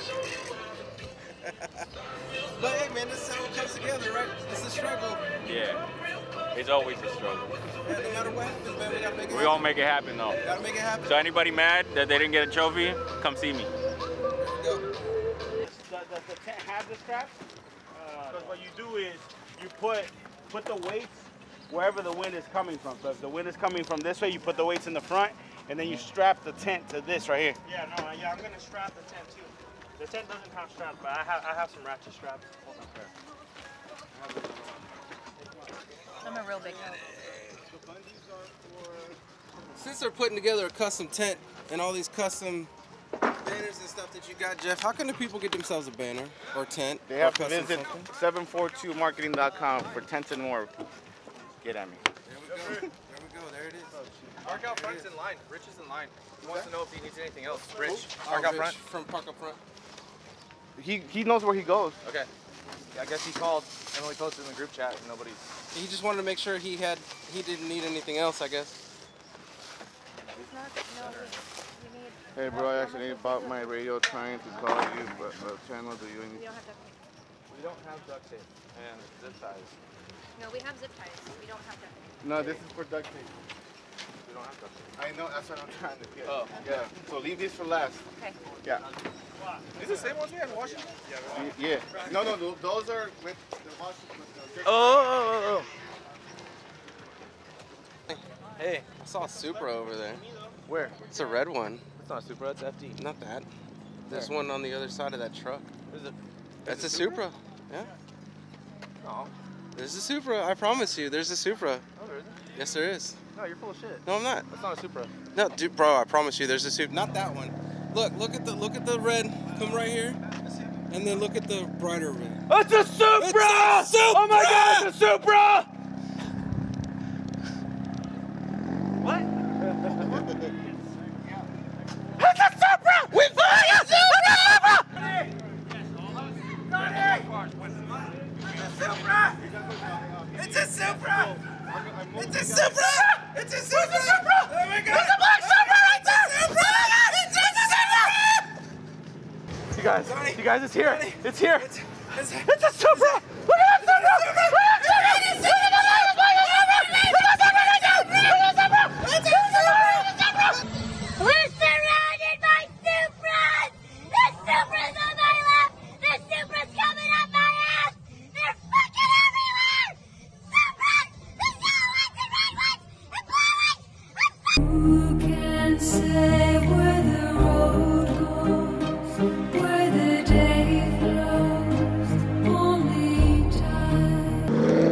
But hey, man, this is how it comes together, right? It's a struggle. Yeah. It's always a struggle. Yeah, no matter what happens, man, we gotta make it We all make it happen, though. Gotta make it happen. So anybody mad that they didn't get a trophy, come see me. have the straps? Because what you do is you put the weights wherever the wind is coming from. So if the wind is coming from this way, you put the weights in the front, and then you strap the tent to this right here. Yeah, I'm gonna strap the tent too. The tent doesn't have straps, but I have some ratchet straps. I'm a real big help. Since they're putting together a custom tent and all these custom banners and stuff that you got, Jeff, how can the people get themselves a banner or tent? They have to or custom visit something? 742marketing.com for tents and more. Get at me. There we go. There we go. There it is. Park out front's in line. Rich is in line. He wants to know if he needs anything else. Rich, Park out front. From Park up front. He knows where he goes. Okay. Yeah, I guess he called. Emily posted in the group chat and nobody's. He just wanted to make sure he didn't need anything else, I guess. Hey bro, I actually bought my radio trying to call you, but the channel do you need? We don't have duct tape and zip ties. No, we have zip ties. We don't have duct tape. No, this is for duct tape. We don't have duct tape. I know, that's what I'm trying to get. Oh. Yeah, so leave these for last. Okay. Yeah. These the same ones we had in Washington? Yeah. No, those are with the Washington. Oh. Hey, I saw a Supra over there. Where? It's a red one. It's not a Supra, it's FD. Not that. There's Where? one on the other side of that truck. Is it? That's a Supra. Yeah. Oh. There's a Supra. I promise you, there's a Supra. Oh, there isn't? Yes, there is. No, you're full of shit. No, I'm not. That's not a Supra. No, dude, bro, I promise you, there's a Supra. Not that one. Look at the red. Come right here, and then look at the brighter red. It's a Supra! It's a Supra! Oh my God, it's a Supra! What? It's a Supra! We found a Supra! It's a Supra! It's a Supra! It's a Supra! There we go! It's a black Supra right there! It's a Supra! You guys, it's here. It's here. It's a Supra! Look at that Supra! We're surrounded by Supras! The Supras on my left! The Supras coming up my ass! They're fucking everywhere! Supras! The yellow ones, the red ones, the blue ones! Who can say where the road goes, where the day flows? Only time.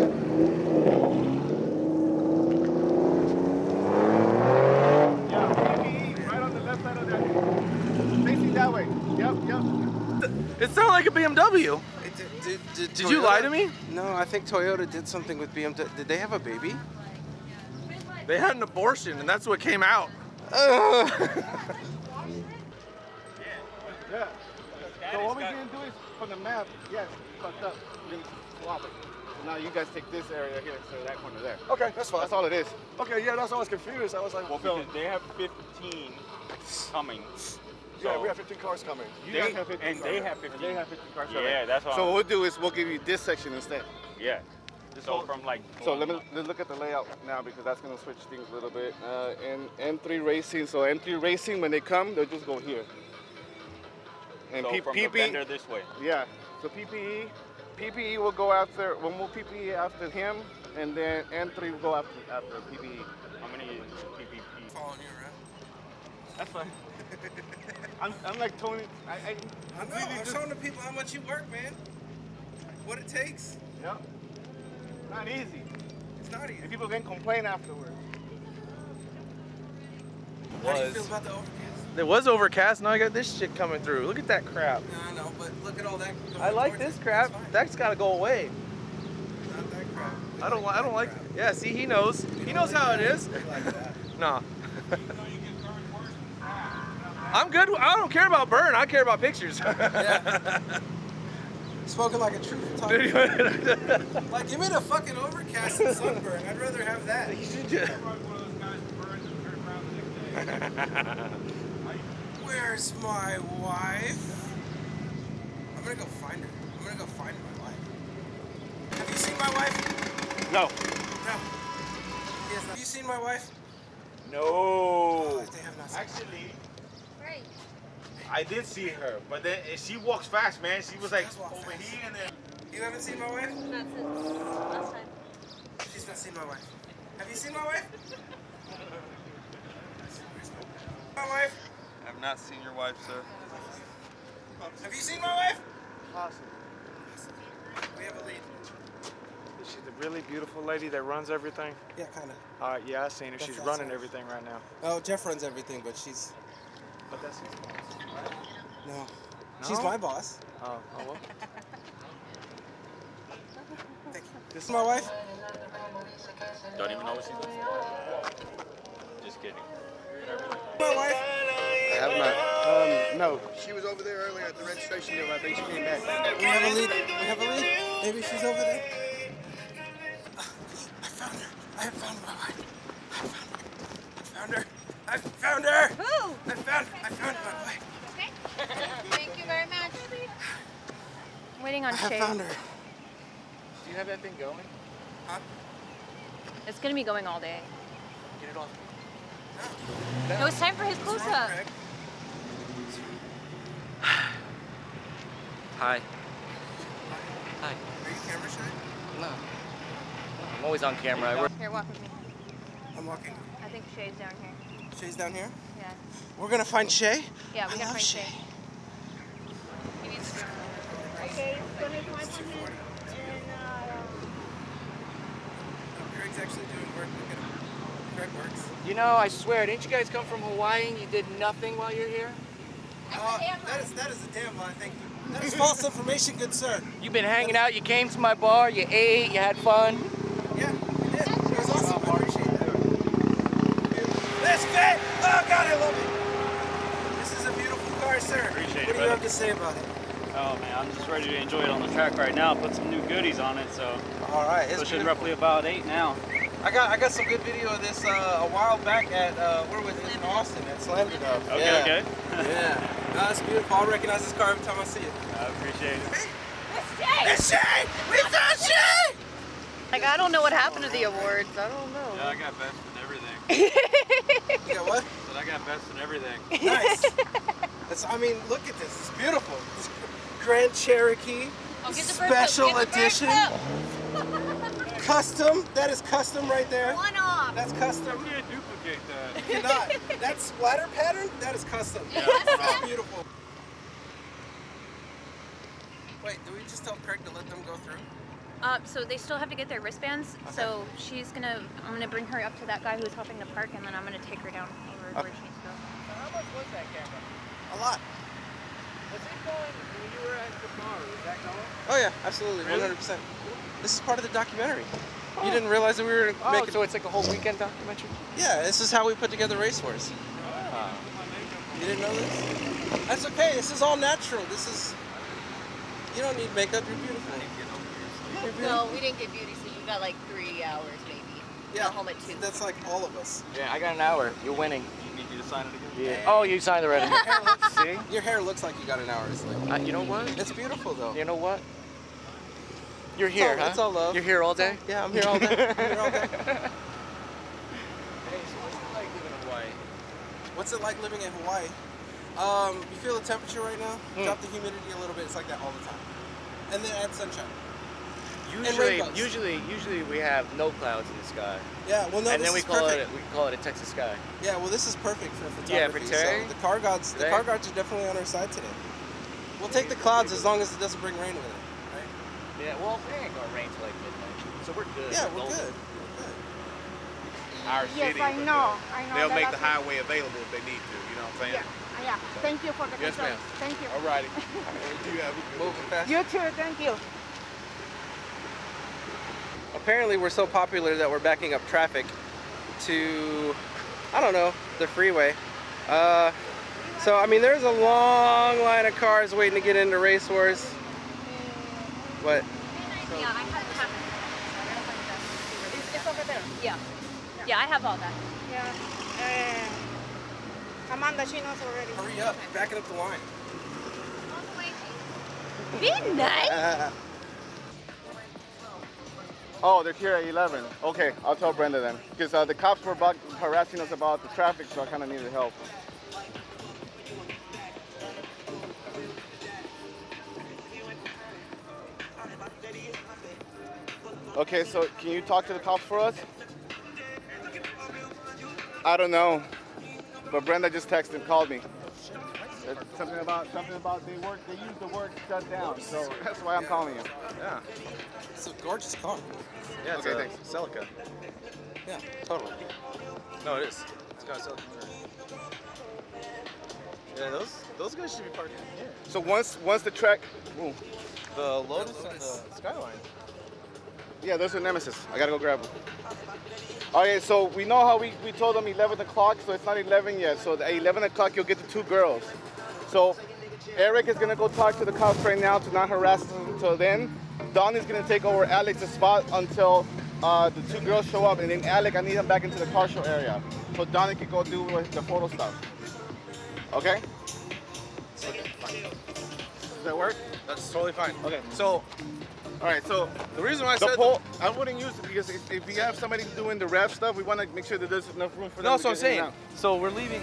Right on the left side of that. Facing that way. Yep. It sounded like a BMW. Did you lie to me? No, I think Toyota did something with BMW. Did they have a baby? They had an abortion, and that's what came out. Yeah. So what we're gonna do is from the map, yes, fucked up. We're gonna swap it. So now you guys take this area here, so that corner there. Okay, that's fine. That's all it is. Okay, yeah, that's why I was confused. I was like, Well, because they have 15 coming. yeah, we have 15 cars coming. You guys have 15 and cars. they have 15. And they have 15 cars. Yeah, that's what So what we'll do is we'll give you this section instead. Yeah. So from like. So let's look at the layout now because that's gonna switch things a little bit. N3 Racing. So N3 Racing, when they come, they'll just go here. And So from the vendor this way. Yeah. So PPE will go after. We'll move PPE after him, and then N3 will go after PPE. How many PPE? Following you around. That's fine. I'm like Tony. I know. I'm showing the people how much you work, man. What it takes. Yep. Not easy. It's not easy. And people can complain afterwards. How do you feel about the overcast? It was overcast, now I got this shit coming through. Look at that crap. I know, but look at all that. I like this crap. That's gotta go away. Not that crap. I don't like. Yeah, see, he knows. He knows how it is. Nah. I'm good. I don't care about burn. I care about pictures. Yeah. Spoken like a true photographer. Like, give me the fucking overcast and sunburn. I'd rather have that. Where's my wife? I'm gonna go find her. I'm gonna go find my wife. Have you seen my wife? No. No. Yes, have you seen my wife? No. Oh, they have not seen Actually. Right. I did see her, but then she walks fast, man. She was like over here and then. You haven't seen my wife? Not since last time. She's not seen my wife. Have you seen my wife? My wife? I've not seen your wife, sir. Have you seen my wife? Possibly. We have a lead. Is she the really beautiful lady that runs everything? Yeah, kind of. Yeah, I seen her. She's running everything right now. Oh, Jeff runs everything, but she's... But that's his boss, right? No. She's my boss. Oh, well. Thank you. This is my wife? Don't even know what she's doing. Just kidding. My wife? I have not. No, she was over there earlier at the registration deal. I think she came back. We have a lead. We have a lead. Maybe she's over there. I found her. I have found my wife. I found her. I found her. Who? I found my wife. Okay. Thank you very much. I'm waiting on I Shay. found her. Do you have that thing going? Huh? It's gonna be going all day. Get it off. No, it's time for his close-up. Hi. Hi. Are you camera shy? No. I'm always on camera. I work. Here, walk with me. I'm walking. I think Shay's down here. Shay's down here? Yeah. We're gonna find Shay? Yeah, we gotta find Shay. He needs to. Okay, it's 25 minutes. Craig's actually doing work. Look at him. Craig works. You know, I swear, didn't you guys come from Hawaii and you did nothing while you're here? That is a damn lie, thank you. That is false information, good sir. You've been hanging out, you came to my bar, you ate, you had fun. Yeah, we did. It was awesome. I appreciate that. This fit! Oh God, I love it. This is a beautiful car, sir. Appreciate it, What do you brother. have to say about it? Oh man, I'm just ready to enjoy it on the track right now. Put some new goodies on it, so. All right, it's pushing beautiful. roughly about 8 now. I got some good video of this a while back at where was it in Austin at Slammed Up. Okay, yeah. okay. Yeah, no, it's beautiful. I recognize this car every time I see it. I appreciate it. It's Shay! We found Shay! Like, I don't know what happened to the awards. I don't know. Yeah, I got best in everything. You got what? But I got best in everything. Nice. I mean, look at this. It's beautiful. It's Grand Cherokee Special Edition. Custom. That is custom right there. One off. That's custom. You can't duplicate that. You cannot. That splatter pattern, that is custom. Yeah. That's beautiful. Wait, do we just tell Craig to let them go through? So they still have to get their wristbands. Okay. So I'm gonna bring her up to that guy who's helping to park, and then I'm gonna take her down over where she needs to go. How much was that camera? A lot. Was it going when you were at the bar? Was that going? Oh yeah, absolutely, 100%. This is part of the documentary. You didn't realize that we were making. So it's like a whole weekend documentary? Yeah, this is how we put together Race Wars. You didn't know this? That's okay. This is all natural. This is. You don't need makeup. You're beautiful. You're beautiful. No, we didn't get beauty, so you got like 3 hours maybe. Yeah, Got home at 2. That's like all of us. Yeah, I got an hour. You're winning. You need me to sign it again? Yeah. Oh, you signed already. See? Your hair looks like you got an hour. It's like, you know what? It's beautiful though. You know what? You're here, huh? It's all love. You're here all day? Yeah, I'm here all day. I'm here all day. Hey, so what's it like living in Hawaii? What's it like living in Hawaii? You feel the temperature right now? Drop the humidity a little bit. It's like that all the time. And then add sunshine. Usually we have no clouds in the sky. Yeah, well no, and this then we is call perfect. it a Texas sky. Yeah, well this is perfect for photography. Yeah, for Terry. So the car gods are definitely on our side today. We'll take the clouds as long as it doesn't bring rain with it, right? Yeah, well it ain't gonna rain till like midnight, so we're good. Yeah, we're good. Our Yes, city, I but, know. I know. they'll that make the I- highway available if they need to. You know what I'm saying? Yeah. Thank you for the Yes, details. ma'am. Thank you. All righty. You have a good Moving fast. You too. Thank you. Apparently we're so popular that we're backing up traffic to, I don't know, the freeway. So I mean there's a long line of cars waiting to get into Race Wars. What? Yeah, I have it's over there. Yeah. Yeah, I have all that. Yeah. Amanda, she knows already. Hurry up, backing up the line. Be nice. Oh, they're here at 11. Okay, I'll tell Brenda then. Because the cops were harassing us about the traffic, so I kind of needed help. Okay, so can you talk to the cops for us? I don't know, but Brenda just texted and called me. Something about they use the word shut down, so that's why I'm calling you. Yeah. It's a gorgeous car. Yeah, it's Okay, a thanks. Celica. Yeah, totally. No, it is. It's got a Celica. Yeah, those guys should be parked in here. So once the track, ooh. The Lotus and the Skyline. Yeah, those are Nemesis. I gotta go grab them. Okay, so we know how we told them 11 o'clock, so it's not 11 yet. So at 11 o'clock, you'll get the 2 girls. So Eric is gonna go talk to the cops right now to not harass them until then. Don is gonna take over Alex's spot until the 2 girls show up, and then Alec, I need him back into the car show area. So Don can go do the photo stuff. Okay? Does that work? That's totally fine. Okay. So, all right, so the reason why I the said pole, I wouldn't use it because if we have somebody doing the rev stuff, we want to make sure that there's enough room for them. No, to that's what I'm get in and saying. out. So we're leaving.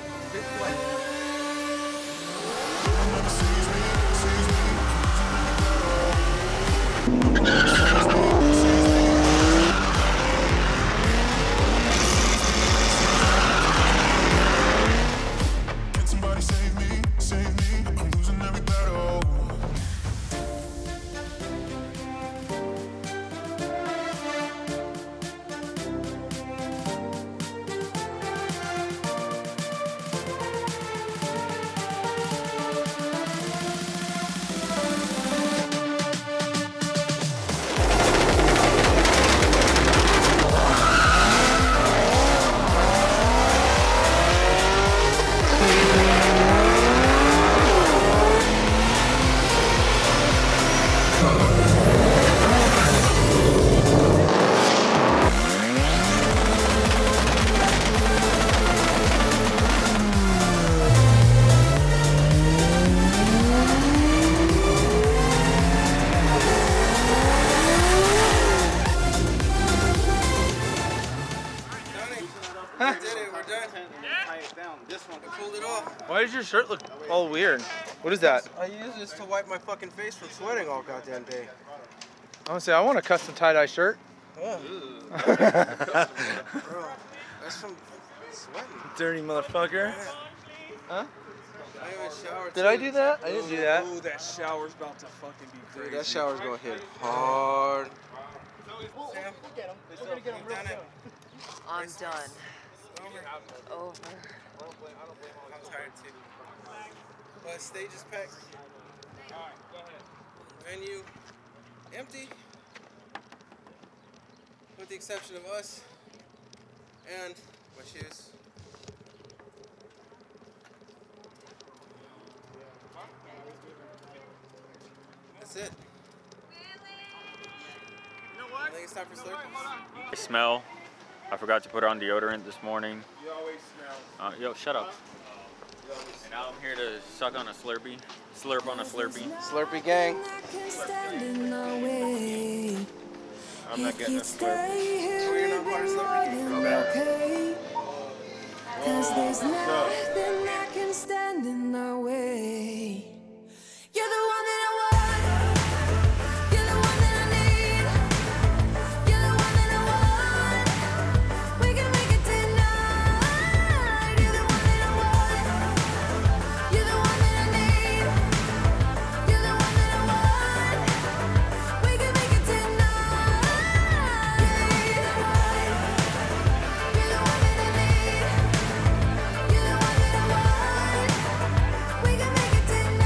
Can somebody save me? Save me. I'm losing every battle. Why does your shirt look all weird? What is that? I use this to wipe my fucking face from sweating all goddamn day. I want to say I want a custom tie-dye shirt. Yeah. Bro, that's from sweating. Dirty motherfucker. Huh? I even showered Did I too. do that? I didn't do that. Ooh, that shower's about to fucking be crazy. Dude, that shower's gonna hit hard. Sam, we're gonna get him real soon. I'm done. Over. I'm tired too. But stage is packed. Venue empty. With the exception of us and my shoes. That's it. I think it's time for Slurpees. I smell. I forgot to put on deodorant this morning. You always smell. Yo, shut up. And now I'm here to suck on a Slurpee. Slurp on a Slurpee. Slurpee gang. I'm not getting a Slurpee. Oh, you're not part of Slurpee? Cause there's nothing that can stand in our way. You're the one that I want. You're the one that I need. You're the one that I want. We can make it tonight. You're the one that I want. You're the one that I need. You're the one that I want. We can make it tonight. You're the one that I need. You're the one that I want. We can make it tonight. You're the one that I want. You're the one that I want. We can make it tonight.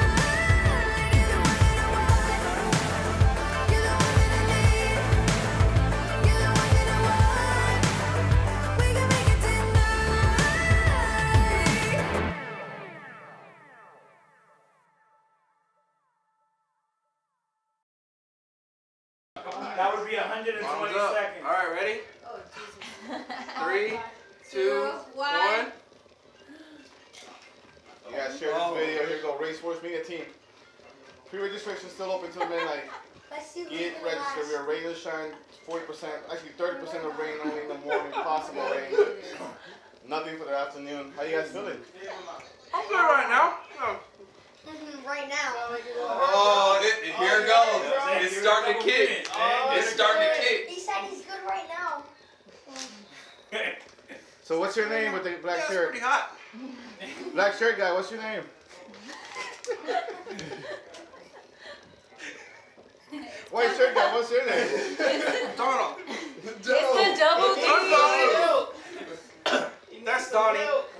That would be 120 seconds. All right, ready? 3, 2, 1. You guys share this video. Here you go. Race Wars Media Team. Pre-registration still open till midnight. Get registered. We are ready to shine 40%, actually 30% of rain only in the morning. Possible rain. Nothing for the afternoon. How you guys feeling? I'm good right now. Right now. Oh, here it goes. It's starting to kick. It's starting to kick. He said he's good right now. So what's your name with the black That's shirt? pretty hot. Black shirt guy, what's your name? White shirt guy, what's your name? Donald. It's the double D. That's Donnie.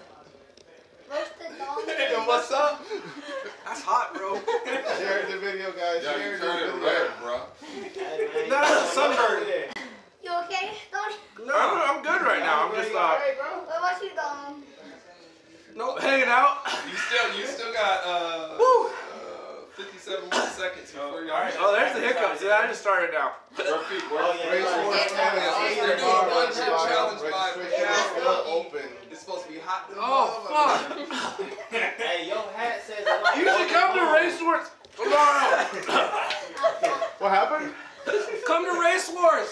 Yo, what's up? That's hot, bro. Share the video, guys. Share the video. bro. That's a sunburn. You okay, Donnie? No, I'm good right now. I'm just What about you, Don? no hanging out. You still got 57 more seconds before you. Oh, there's the hiccups. Yeah, I just started now. They're doing one chip challenge by open. It's supposed to be hot. Oh, fuck. Hey, your hat says. You should come to Race Wars tomorrow. What happened? Come to Race Wars.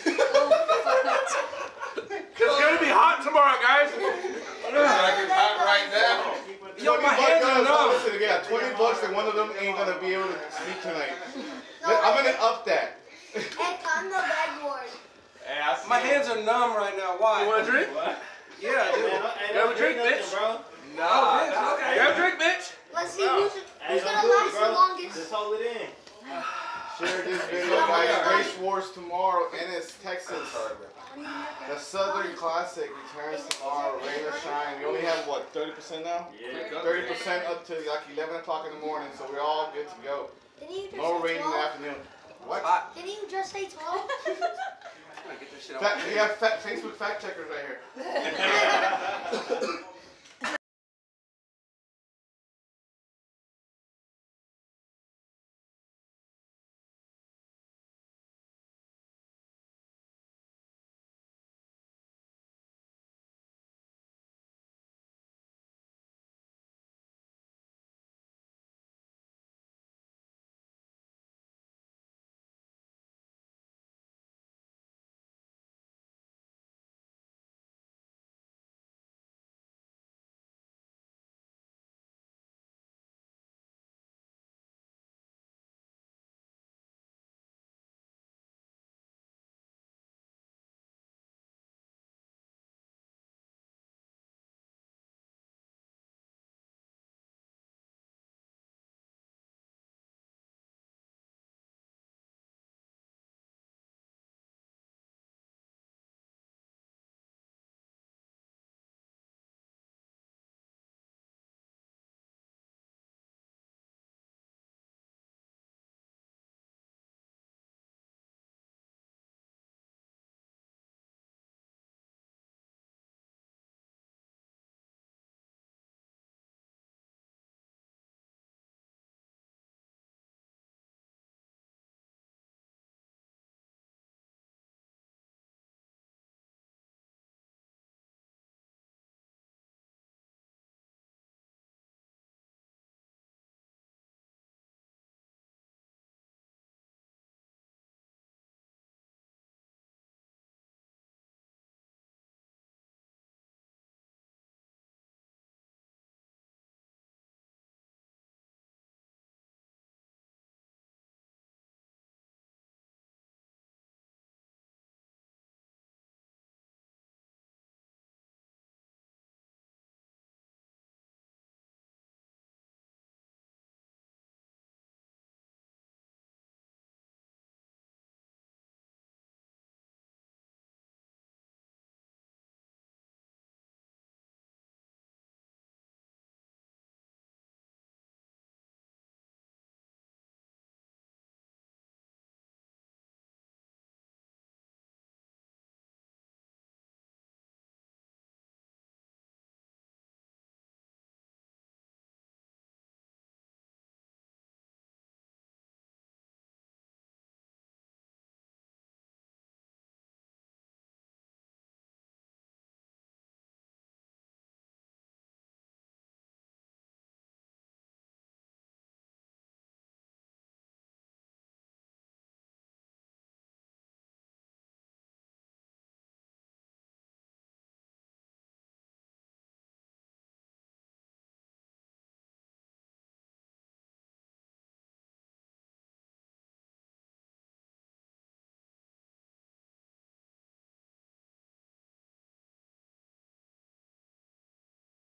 It's gonna be hot tomorrow, guys. It's hot right now. Yo, my hands are numb. Listen, yeah, $20 and one of them ain't gonna be able to sleep tonight. I'm gonna up that. Hey, on the bedboard. My hands are numb right now. Why? You want a drink? Yeah, I do. Grab a drink, bitch. No, bitch. Okay. Grab a drink, bitch. Let's see who's gonna last the longest. Just hold it in. Share this video, guys. Race Wars tomorrow, Ennis, Texas. The Southern Classic returns tomorrow, rain or shine. We only have, what, 30% now? Yeah. 30% up to like 11 o'clock in the morning, so we're all good to go. Didn't you just No say rain in the 12? afternoon. What? Didn't you just say 12? We have Facebook fact checkers right here.